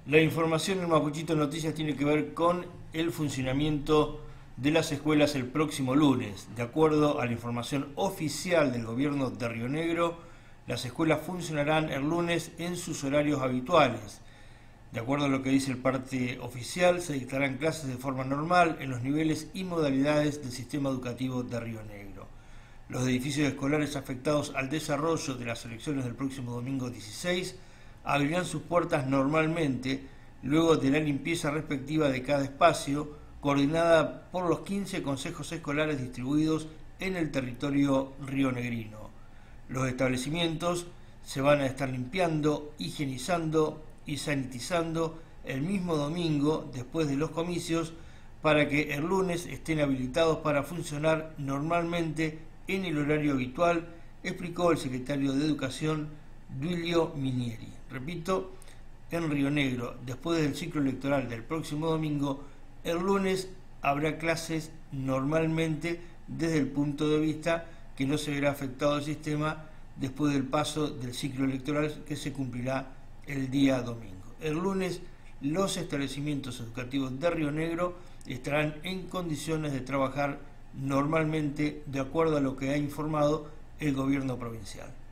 La información en Mapuchito Noticias tiene que ver con el funcionamiento de las escuelas el próximo lunes. De acuerdo a la información oficial del gobierno de Río Negro, las escuelas funcionarán el lunes en sus horarios habituales. De acuerdo a lo que dice el parte oficial, se dictarán clases de forma normal en los niveles y modalidades del sistema educativo de Río Negro. Los edificios escolares afectados al desarrollo de las elecciones del próximo domingo 16 abrirán sus puertas normalmente luego de la limpieza respectiva de cada espacio, coordinada por los 15 consejos escolares distribuidos en el territorio rionegrino. Los establecimientos se van a estar limpiando, higienizando y sanitizando el mismo domingo después de los comicios para que el lunes estén habilitados para funcionar normalmente en el horario habitual, explicó el secretario de Educación, Duilio Minieri. Repito, en Río Negro, después del ciclo electoral del próximo domingo, el lunes habrá clases normalmente desde el punto de vista que no se verá afectado el sistema después del paso del ciclo electoral que se cumplirá el día domingo. El lunes los establecimientos educativos de Río Negro estarán en condiciones de trabajar normalmente de acuerdo a lo que ha informado el gobierno provincial.